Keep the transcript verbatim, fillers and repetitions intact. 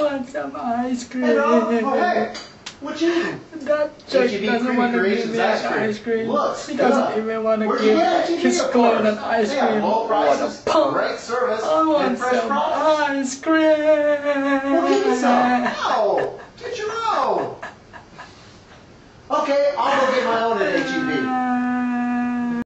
want some ice cream. Hey, no, oh, hey, what you eating? That jerk H E B doesn't Creamy want to give Creations me ice an cream. ice cream. Looks He doesn't good. even want to Where'd you give get it? his Of clone course. an ice They have cream. low What a prices, punk. great service, I want and fresh some products. ice cream. Well, give me some. No, get your own. Okay, I'll go get my own today.